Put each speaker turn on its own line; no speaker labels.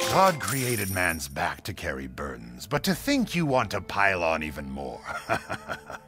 God created man's back to carry burdens, but to think you want to pile on even more.